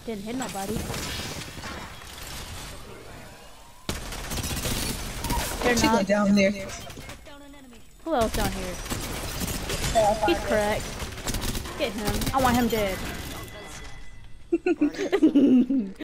Didn't hit nobody. They're She not. went down there. Who else down here? Yeah, He's cracked. Get him. I want him dead.